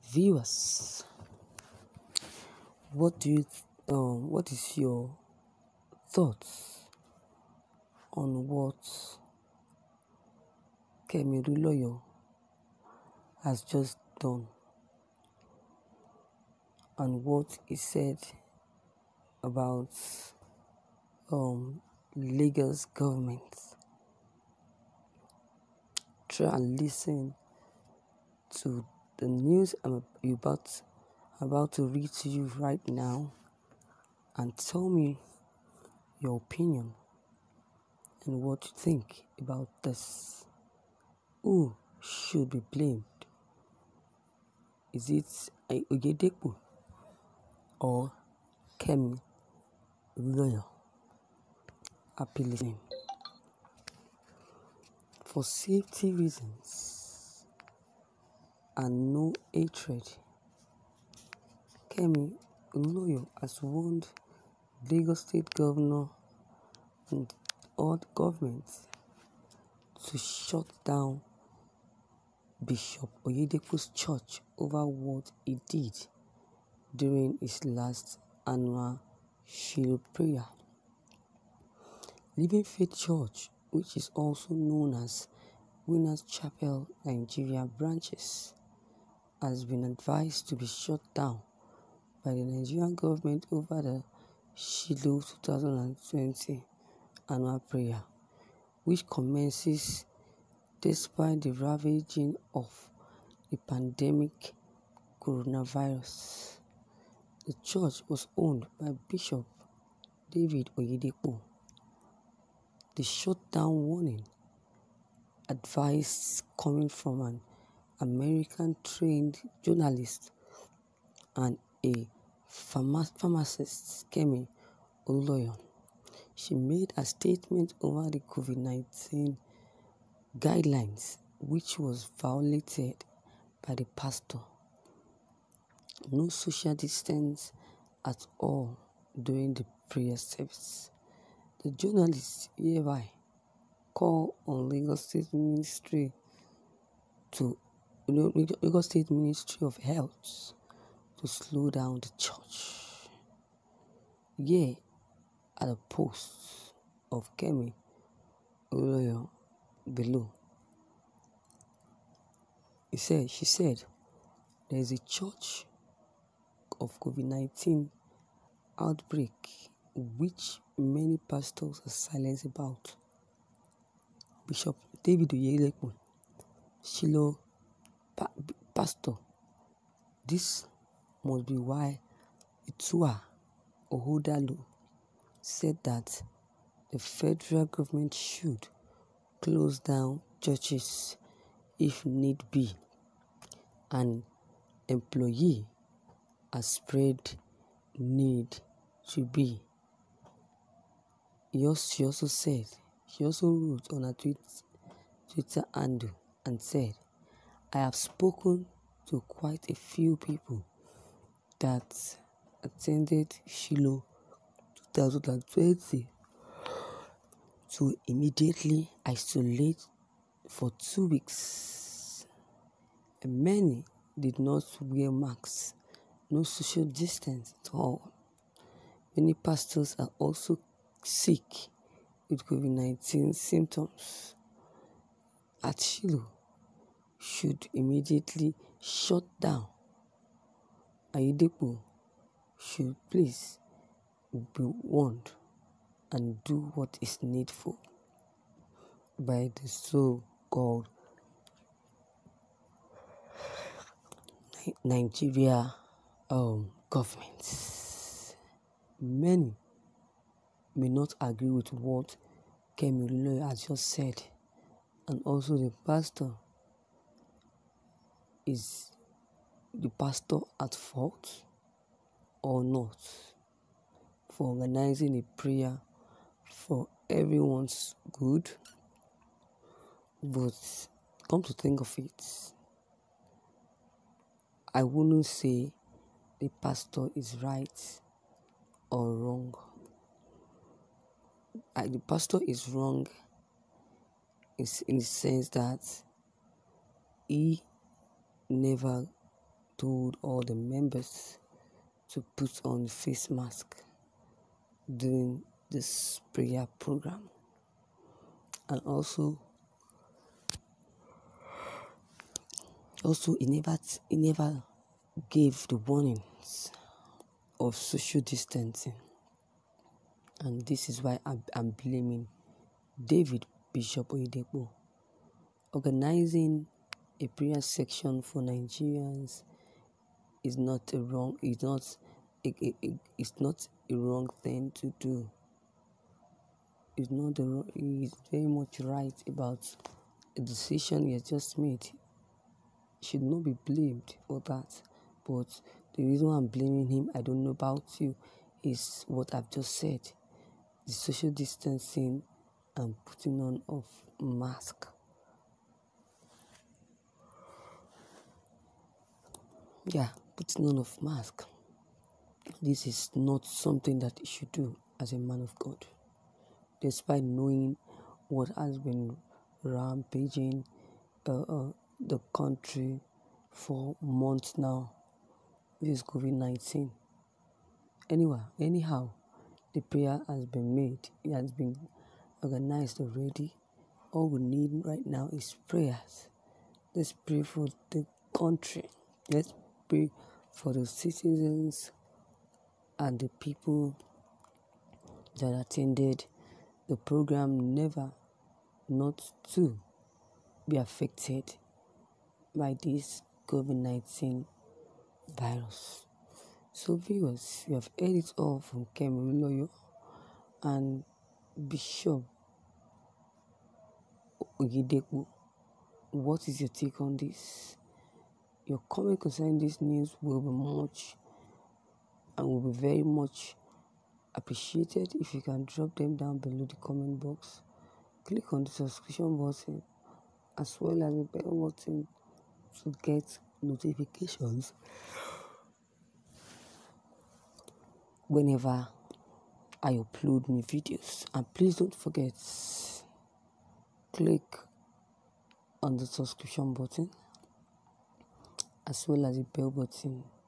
Viewers, what is your thoughts on what Kemi Oluloyo has just done and what he said about Lagos government? Try and listen to the news I'm about to read to you right now and tell me your opinion and what you think about this. Who should be blamed? Is it Oyedepo or Kemi Oluloyo? Happy listening. For safety reasons and no hatred, Kemi Oluloyo has warned Lagos State Governor and all the governments to shut down Bishop Oyedepo's church over what he did during his last annual Shiloh prayer. Living Faith Church, which is also known as Winners Chapel Nigeria branches, has been advised to be shut down by the Nigerian government over the Shiloh 2020 annual prayer, which commences despite the ravaging of the pandemic coronavirus. The church was owned by Bishop David Oyedepo. The shutdown warning, advice coming from an American-trained journalist and a pharmacist, Kemi Oluloyo. She made a statement over the COVID-19 guidelines, which was violated by the pastor. No social distance at all during the prayer service. The journalist hereby called on Lagos State Ministry of Health to slow down the church. Here are the posts of Kemi Oluloyo below. She said, there is a church of COVID-19 outbreak which many pastors are silent about. Bishop David Oyedepo, Shiloh pastor. This must be why Itua Ohodalo said that the federal government should close down churches if need be. An employee has spread need to be. She also wrote on her Twitter handle and said, I have spoken to quite a few people that attended Shiloh 2020 to immediately isolate for 2 weeks. And many did not wear masks, no social distance at all. Many pastors are also sick with COVID-19 symptoms. At Shiloh should immediately shut down. Oyedepo should please be warned and do what is needful by the so-called Nigeria government. Many may not agree with what Kemi Oluloyo has just said, and also the pastor. Is the pastor at fault or not for organizing a prayer for everyone's good? But come to think of it, I wouldn't say the pastor is right or wrong. The pastor is wrong in the sense that he never told all the members to put on face mask during this prayer program, and also he never gave the warnings of social distancing. And this is why I'm blaming David Bishop Oyedepo. Organizing a prayer section for Nigerians is not a wrong thing to do. He's very much right about a decision he has just made. He should not be blamed for that. But the reason why I'm blaming him, I don't know about you, is what I've just said. The social distancing and putting on of mask. Putting on of mask. This is not something that he should do as a man of God. Despite knowing what has been rampaging the country for months now, this COVID-19. Anyhow, the prayer has been made. It has been organized already. All we need right now is prayers. Let's pray for the country. Let's pray for the citizens and the people that attended the program, never not to be affected by this COVID-19 virus. So viewers, you have heard it all from Kemi Oloyo and Bishop Oyedepo. What is your take on this? Your comment concerning this news will be very much appreciated if you can drop them down below the comment box. Click on the subscription button as well as the bell button to get notifications whenever I upload new videos. And please don't forget, click on the subscription button as well as the bell button